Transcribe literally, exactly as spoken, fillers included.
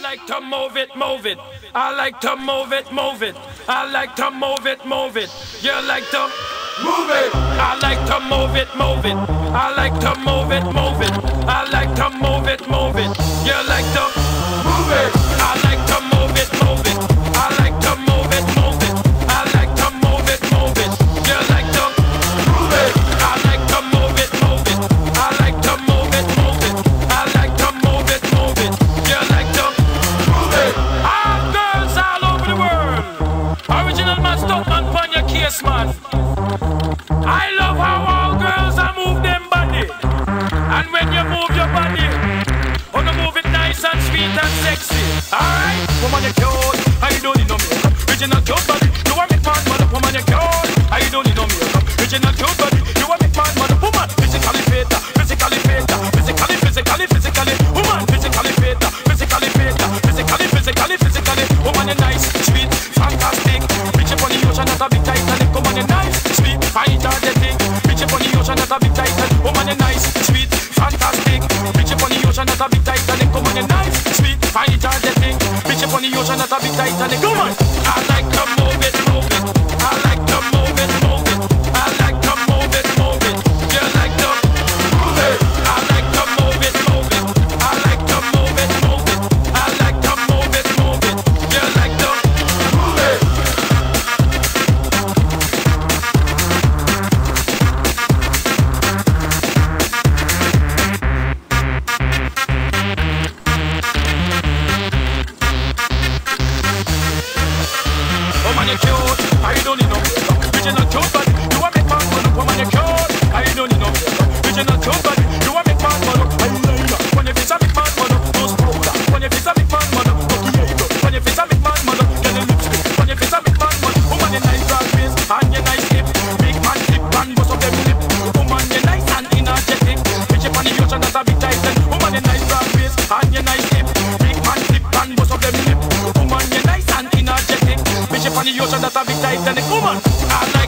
like to move it, move it. I like to move it, move it. I like to move it, move it. You like to move it. I like to move it, move it. I like to move it, move it. I like to move it, move it. You like to move it. I like to move it, move it. I like to move it, move it. I like to move it, move it. You like to move it. I like to move it, move it. I like to move it, move it. I like to move it, move it. You like to move it. All girls all over the world. Original man, stop man pon your case, man. I love how all girls are move them body. And when you move your body, wanna move it nice and sweet and sexy. Alright, woman you cute, I don't need no makeup. Original cute body, you a make man mother. Woman you cute, I don't need no makeup. Original cute body, you a make man mother. Woman, physically fit, physically fit, physically, physically, physically. Woman, physically fit, physically fit, physically, physically, physically. Woman you nice, sweet, fantastic. Bitch up on the ocean, not a big Titanic. Woman you nice, sweet, fine, energetic. Bitch up on the ocean, not a big Titanic. Woman you nice, sweet, fantastic. Bitch up on the ocean, not a big Titanic. Woman you nice, sweet, fine, energetic. Bitch up on the ocean, not a big Titanic. Woman, I like to move it, move it. I like to move it, move it. I like to move it, move it. You like to move it. I like to move it, move it. I like to move it, move it. I like to move it, move it. You like to move it. Woman you cute, I don't need no makeup. Original cute body, you a make man fun up. Woman you cute, I don't need no makeup. Original cute body, you a make man fun up. Eyeliner, when you face a make man fun up. Nose powder, when you face a make man fun up. Hokey eyebrow, when you face a make man fun up. Get a lipstick, when you face a make man fun up. Woman you nice broad face and you nice hip. Big man lip and bust up them lip. Woman you nice and energetic. Bitch up on the ocean, that's a big titan. Woman you nice broad face and you nice hip. Big man lip and bust up them lip. Woman you nice and energetic. Bitch up on the ocean, that's a big Titanic. Woman, I like